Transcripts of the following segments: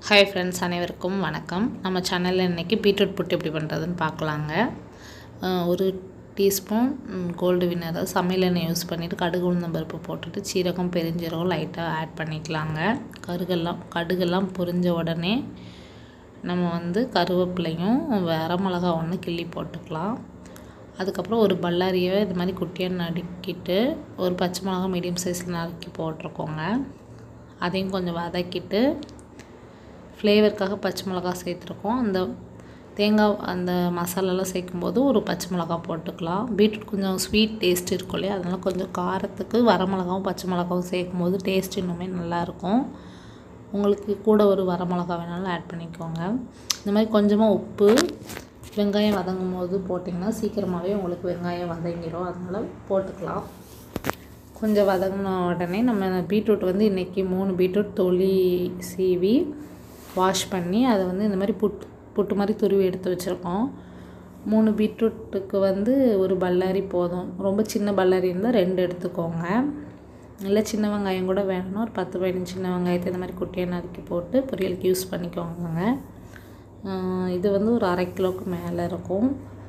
Hi friends, அனைவருக்கும் வணக்கம். நம்ம சேனலில் இன்றைக்கி பீட்ரூட் புட்டு எப்படி பண்ணுறதுன்னு பார்க்கலாங்க. ஒரு டீஸ்பூன் கோல்டு வினர் சமையல் எண்ணெய் யூஸ் பண்ணிவிட்டு கடுகு உளுந்தம் பருப்பு போட்டுட்டு சீரகம் பெருஞ்சீரகம் லைட்டாக ஆட் பண்ணிக்கலாங்க. கடுகெல்லாம் பொரிஞ்ச உடனே நம்ம கருவேப்பிலையும் வரமிளகா ஒன்று கிள்ளி போட்டுக்கலாம். அதுக்கப்புறம் ஒரு பல்லாரியை இது மாதிரி குட்டியாக நறுக்கிட்டு ஒரு பச்சை மிளகா மீடியம் சைஸில் நறுக்கி போட்டிருக்கோங்க. அதையும் கொஞ்சம் வதக்கிட்டு ஃப்ளேவருக்காக பச்சை மிளகா சேர்த்துருக்கோம். அந்த மசாலாலாம் சேர்க்கும்போது ஒரு பச்சை மிளகா போட்டுக்கலாம். பீட்ரூட் கொஞ்சம் ஸ்வீட் டேஸ்ட் இருக்கும் இல்லையா, அதனால் கொஞ்சம் காரத்துக்கு வரமிளகாவும் பச்சை மிளகாவும் சேர்க்கும்போது டேஸ்ட் இன்னுமே நல்லாயிருக்கும். உங்களுக்கு கூட ஒரு வரமிளகா வேணாலும் ஆட் பண்ணிக்கோங்க. இந்த மாதிரி கொஞ்சமாக உப்பு, வெங்காயம் வதங்கும் போது போட்டிங்கன்னா சீக்கிரமாகவே உங்களுக்கு வெங்காயம் வதங்கிடும், அதனால் போட்டுக்கலாம். கொஞ்சம் வதங்கின உடனே நம்ம பீட்ரூட் இன்றைக்கி 3 பீட்ரூட் தொலி சீவி வாஷ் பண்ணி அதை இந்த மாதிரி புட்டு மாதிரி துருவி எடுத்து வச்சுருக்கோம். 3 பீட்ரூட்டுக்கு ஒரு பல்லாரி போதும். ரொம்ப சின்ன பல்லாரி இருந்தால் 2 எடுத்துக்கோங்க. இல்லை சின்ன வெங்காயம் கூட வேணும்னா ஒரு 10-15 சின்ன வெங்காயத்தை இந்த மாதிரி குட்டியாக நறுக்கி போட்டு பொரியலுக்கு யூஸ் பண்ணிக்கோங்க. இது ஒரு 1/2 கிலோவுக்கு மேலே இருக்கும்.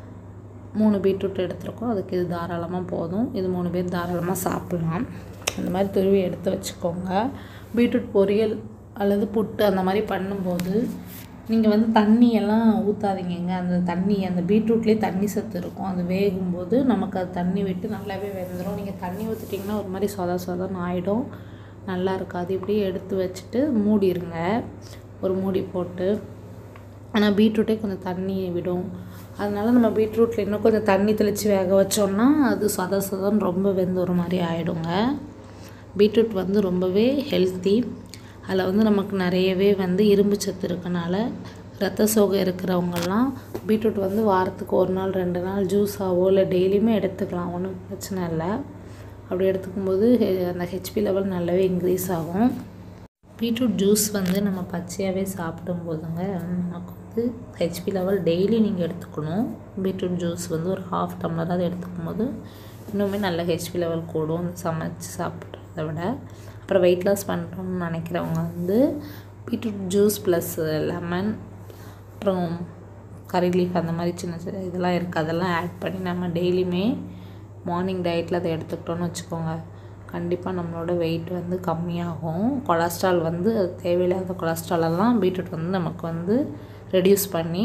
3 பீட்ரூட் எடுத்துருக்கோம், அதுக்கு இது தாராளமாக போதும். இது 3 பேர் தாராளமாக சாப்பிட்லாம். அந்த மாதிரி துருவி எடுத்து வச்சுக்கோங்க. பீட்ரூட் பொரியல் அல்லது புட்டு அந்த மாதிரி பண்ணும்போது நீங்கள் தண்ணியெல்லாம் ஊற்றாதீங்க. அந்த பீட்ரூட்லேயே தண்ணி சத்து இருக்கும். அது வேகும்போது நமக்கு அது தண்ணி விட்டு நல்லாவே வெந்துடும். நீங்கள் தண்ணி ஊற்றிட்டிங்கன்னா ஒரு மாதிரி சொதன்னு ஆகிடும், நல்லா இருக்காது. இப்படியே எடுத்து வச்சுட்டு மூடிடுங்க, ஒரு மூடி போட்டு. ஆனால் பீட்ரூட்டே கொஞ்சம் தண்ணி விடும், அதனால் நம்ம பீட்ரூட்டில் இன்னும் கொஞ்சம் தண்ணி தெளித்து வேக வச்சோம்னா அது சொதன்னு ரொம்ப வெந்து ஒரு மாதிரி ஆகிடுங்க. பீட்ரூட் ரொம்பவே ஹெல்த்தி. அதில் நமக்கு நிறையவே இரும்பு சத்து இருக்கனால ரத்த சோகை இருக்கிறவங்கெல்லாம் பீட்ரூட் வாரத்துக்கு 1 நாள் 2 நாள் ஜூஸாவோ இல்லை டெய்லியுமே எடுத்துக்கலாம், ஒன்றும் பிரச்சனை இல்லை. அப்படி எடுத்துக்கும்போது அந்த ஹெச்பி லெவல் நல்லாவே இன்க்ரீஸ் ஆகும். பீட்ரூட் ஜூஸ் நம்ம பச்சையாகவே சாப்பிடும்போதுங்க நமக்கு ஹெச்பி லெவல் டெய்லி நீங்கள் எடுத்துக்கணும். பீட்ரூட் ஜூஸ் ஒரு 1/2 டம்ளராவது எடுத்துக்கும் போது இன்னுமே நல்ல ஹெச்பி லெவல் கூடும் சமைச்சு சாப்பிட்றத விட. அப்புறம் வெயிட் லாஸ் பண்ணுறோம்னு நினைக்கிறவங்க பீட்ரூட் ஜூஸ் ப்ளஸ் லெமன், அப்புறம் கரீலீஃப் அந்த மாதிரி சின்ன இதெல்லாம் இருக்குது, அதெல்லாம் ஆட் பண்ணி நம்ம டெய்லியுமே மார்னிங் டயட்டில் அதை எடுத்துக்கிட்டோன்னு வச்சுக்கோங்க, கண்டிப்பாக நம்மளோட வெயிட் கம்மியாகும். கொலஸ்ட்ரால் தேவையில்லாத கொலஸ்ட்ராலெல்லாம் பீட்ரூட் நமக்கு ரெடியூஸ் பண்ணி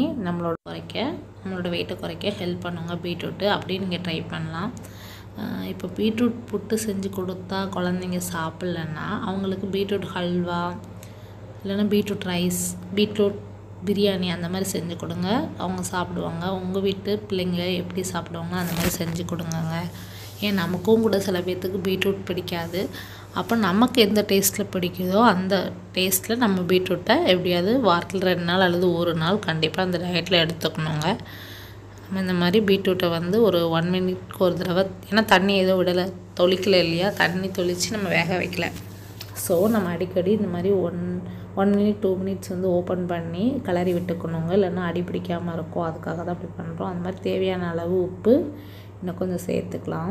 நம்மளோட வெயிட்டை குறைக்க ஹெல்ப் பண்ணுங்க பீட்ரூட்டு. அப்படியே நீங்கள் ட்ரை பண்ணலாம். இப்போ பீட்ரூட் புட்டு செஞ்சு கொடுத்தா குழந்தைங்க சாப்பிட்லன்னா அவங்களுக்கு பீட்ரூட் ஹல்வா இல்லைன்னா பீட்ரூட் ரைஸ், பீட்ரூட் பிரியாணி அந்த மாதிரி செஞ்சு கொடுங்க, அவங்க சாப்பிடுவாங்க. உங்கள் வீட்டு பிள்ளைங்க எப்படி சாப்பிடுவாங்க அந்த மாதிரி செஞ்சு கொடுங்கங்க. ஏன் நமக்கும் கூட சில பேர்த்துக்கு பீட்ரூட் பிடிக்காது. அப்போ நமக்கு எந்த டேஸ்ட்டில் பிடிக்குதோ அந்த டேஸ்ட்டில் நம்ம பீட்ரூட்டை எப்படியாவது வாரத்தில் 2 நாள் அல்லது 1 நாள் கண்டிப்பாக அந்த டயட்டில் எடுத்துக்கணுங்க. நம்ம இந்த மாதிரி பீட்ரூட்டை ஒரு 1 மினிட்க்கு ஒரு தடவை, ஏன்னா தண்ணி ஏதோ விடலை, தொளிக்கலை இல்லையா, தண்ணி தொளித்து நம்ம வேக வைக்கல. ஸோ நம்ம அடிக்கடி இந்த மாதிரி 1 மினிட் 2 மினிட்ஸ் ஓப்பன் பண்ணி கிளறி விட்டுக்கணுங்க, இல்லைன்னா அடி பிடிக்காமல் இருக்கும். அதுக்காக தான் அப்படி பண்ணுறோம். அந்த மாதிரி தேவையான அளவு உப்பு இன்னும் கொஞ்சம் சேர்த்துக்கலாம்.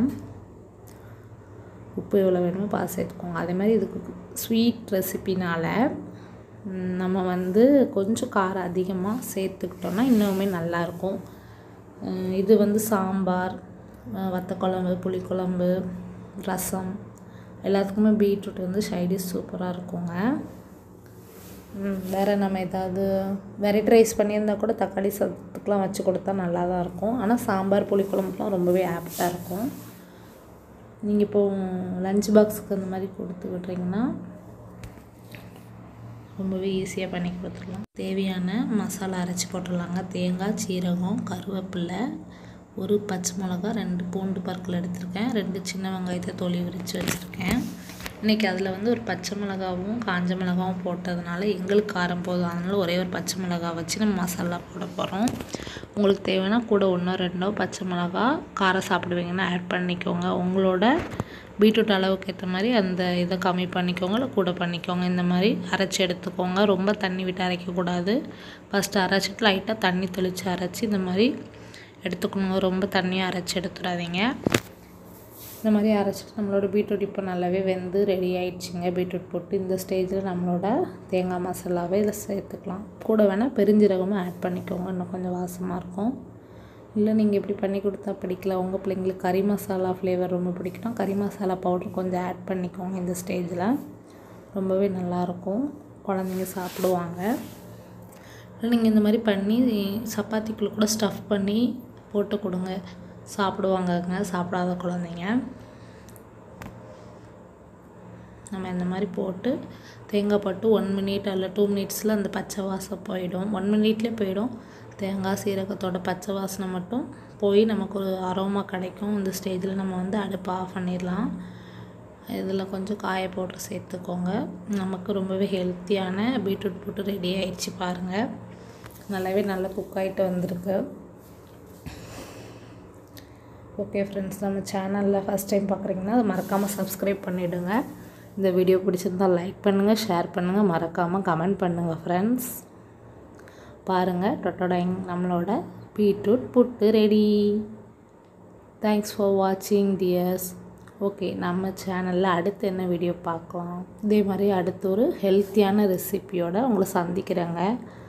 உப்பு எவ்வளோ வேணுமோ பார்த்து சேர்த்துக்கோங்க. அதே மாதிரி இதுக்கு ஸ்வீட் ரெசிப்பினால் நம்ம கொஞ்சம் காரம் அதிகமாக சேர்த்துக்கிட்டோன்னா இன்னுமே நல்லாயிருக்கும். இது சாம்பார், வத்தக்குழம்பு, புளிக்குழம்பு, ரசம் எல்லாத்துக்குமே பீட்ரூட் சைடிஷ் சூப்பராக இருக்குங்க. வேறு நம்ம ஏதாவது வெரைட்டி ரைஸ் பண்ணியிருந்தால் கூட தக்காளி சாதத்துக்கெலாம் வச்சு கொடுத்தா நல்லா தான் இருக்கும். ஆனால் சாம்பார் புளிக்குழம்புலாம் ரொம்பவே ஆப்டாக இருக்கும். நீங்கள் இப்போது லஞ்ச் பாக்ஸுக்கு அந்த மாதிரி கொடுத்து விட்றீங்கன்னா ரொம்பவே ஈஸியாக பண்ணி கொடுத்துடலாம். தேவையான மசாலா அரைச்சி போட்டுடலாங்க. தேங்காய், சீரகம், கருவேப்பிலை, ஒரு பச்சை மிளகா, 2 பூண்டு பற்கள் எடுத்திருக்கேன், 2 சின்ன வெங்காயத்தை தோலி உரித்து வச்சுருக்கேன். இன்றைக்கி அதில் ஒரு பச்சை மிளகாவும் காஞ்ச மிளகாவும் போட்டதுனால எங்களுக்கு காரம் போதும், அதனால் ஒரே ஒரு பச்சை மிளகா வச்சு நம்ம மசாலா போட போகிறோம். உங்களுக்கு தேவைன்னா கூட 1-2 பச்சை மிளகா காரம் சாப்பிடுவீங்கன்னா ஆட் பண்ணிக்கோங்க. உங்களோட பீட்ரூட் அளவுக்கு ஏற்ற மாதிரி அந்த இதை கம்மி பண்ணிக்கோங்க, இல்லை கூட பண்ணிக்கோங்க. இந்த மாதிரி அரைச்சி எடுத்துக்கோங்க. ரொம்ப தண்ணி விட்டு அரைக்கக்கூடாது. ஃபஸ்ட்டு அரைச்சிட்டு லைட்டாக தண்ணி தெளித்து அரைச்சி இந்த மாதிரி எடுத்துக்கணுங்க. ரொம்ப தண்ணியாக அரைச்சி எடுத்துடாதீங்க. இந்த மாதிரி அரைச்சிட்டு நம்மளோட பீட்ரூட் இப்போ நல்லாவே வெந்து ரெடி ஆயிடுச்சுங்க. பீட்ரூட் போட்டு இந்த ஸ்டேஜில் நம்மளோட தேங்காய் மசாலாவை இதில் சேர்த்துக்கலாம். கூட வேணால் பெருஞ்சீரகமும் ஆட் பண்ணிக்கோங்க, இன்னும் கொஞ்சம் வாசமாக இருக்கும். இல்லை நீங்கள் இப்படி பண்ணி கொடுத்தா பிடிக்கல, உங்கள் பிள்ளைங்களுக்கு கறி மசாலா ஃப்ளேவர் ரொம்ப பிடிக்குன்னா கறி மசாலா பவுடர் கொஞ்சம் ஆட் பண்ணிக்கோங்க. இந்த ஸ்டேஜில் ரொம்பவே நல்லாயிருக்கும், குழந்தைங்க சாப்பிடுவாங்க. நீங்கள் இந்த மாதிரி பண்ணி சப்பாத்திக்குள்ளே கூட ஸ்டஃப் பண்ணி போட்டு கொடுங்க, சாப்பிடுவாங்கங்க சாப்பிடாத குழந்தைங்க. நம்ம இந்த மாதிரி போட்டு தேங்காய் போட்டு 1 மினிட் அல்ல 2 மினிட்ஸில் அந்த பச்சை வாசம் போயிடும். 1 மினிட்லேயே போயிடும். தேங்காய் சீரகத்தோட பச்சை வாசனை மட்டும் போய் நமக்கு ஒரு அரோமா கிடைக்கும். இந்த ஸ்டேஜில் நம்ம வந்து அடுப்பை ஆஃப் பண்ணிடலாம். இதில் கொஞ்சம் காய பவுடர் சேர்த்துக்கோங்க. நமக்கு ரொம்பவே ஹெல்த்தியான பீட்ரூட் புட்டு ரெடி ஆயிடுச்சு பாருங்கள். நல்லாவே நல்லா குக் ஆகிட்டு வந்திருக்கு. ஓகே ஃப்ரெண்ட்ஸ், நம்ம சேனலில் ஃபஸ்ட் டைம் பார்க்குறீங்கன்னா அதை மறக்காமல் சப்ஸ்கிரைப் பண்ணிவிடுங்க. இந்த வீடியோ பிடிச்சிருந்தால் லைக் பண்ணுங்கள், ஷேர் பண்ணுங்கள், மறக்காமல் கமெண்ட் பண்ணுங்கள் ஃப்ரெண்ட்ஸ். பாருங்கள், டொட்டோடைங் நம்மளோட beetroot puttu ready. Thanks for வாட்சிங் டியர்ஸ். ஓகே, நம்ம சேனலில் அடுத்து என்ன வீடியோ பார்க்கலாம். இதே மாதிரி அடுத்து ஒரு ஹெல்த்தியான ரெசிபியோடு உங்களை சந்திக்கிறேங்க.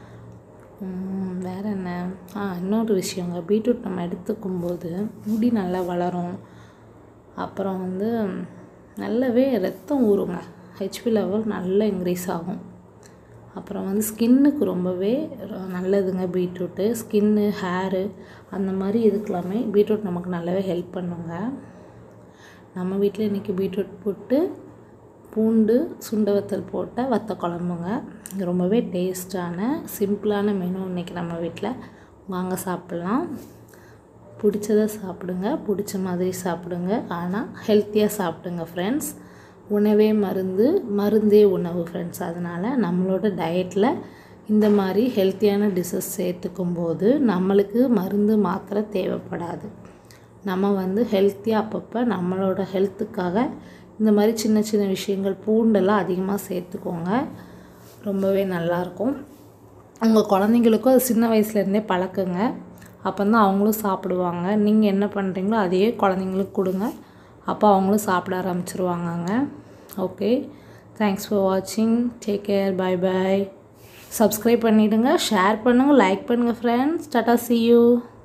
வேறு என்ன, இன்னொரு விஷயங்க, பீட்ரூட் நம்ம எடுத்துக்கும்போது முடி நல்லா வளரும். அப்புறம் வந்து நல்லாவே ரத்தம் ஊறுங்க, ஹெச்பி லெவல் நல்லா இன்க்ரீஸ் ஆகும். அப்புறம் வந்து ஸ்கின்னுக்கு ரொம்பவே நல்லதுங்க பீட்ரூட்டு. ஸ்கின்னு, ஹேரு அந்த மாதிரி இதுக்கெல்லாமே பீட்ரூட் நமக்கு நல்லாவே ஹெல்ப் பண்ணுங்க. நம்ம வீட்டில் இன்றைக்கி பீட்ரூட் போட்டு பூண்டு சுண்டை வத்தல் போட்ட வத்த குழம்புங்க. ரொம்பவே டேஸ்டான சிம்பிளான மெனு இன்றைக்கி நம்ம வீட்டில். வாங்க சாப்பிட்லாம். பிடிச்சதை சாப்பிடுங்க, பிடிச்ச மாதிரி சாப்பிடுங்க, ஆனால் ஹெல்த்தியாக சாப்பிடுங்க ஃப்ரெண்ட்ஸ். உணவே மருந்து, மருந்தே உணவு ஃப்ரெண்ட்ஸ். அதனால் நம்மளோட டயட்டில் இந்த மாதிரி ஹெல்த்தியான டிஷ்ஷஸ் சேர்த்துக்கும்போது நம்மளுக்கு மருந்து மாத்திரை தேவைப்படாது. நம்ம வந்து ஹெல்த்தியாக அப்பப்போ நம்மளோட ஹெல்த்துக்காக இந்த மாதிரி சின்ன சின்ன விஷயங்கள், பூண்டெல்லாம் அதிகமாக சேர்த்துக்கோங்க, ரொம்பவே நல்லாயிருக்கும். உங்கள் குழந்தைங்களுக்கும் அது சின்ன வயசுலேருந்தே பழக்குங்க, அப்போ தான் அவங்களும் சாப்பிடுவாங்க. நீங்கள் என்ன பண்ணுறீங்களோ அதையே குழந்தைங்களுக்கு கொடுங்க, அப்போ அவங்களும் சாப்பிட ஆரம்பிச்சிருவாங்கங்க. ஓகே, தேங்க்ஸ் ஃபார் வாட்சிங். Take care, bye bye. Subscribe பண்ணிவிடுங்க, ஷேர் பண்ணுங்கள், லைக் பண்ணுங்கள் ஃப்ரெண்ட்ஸ். Tata, see you.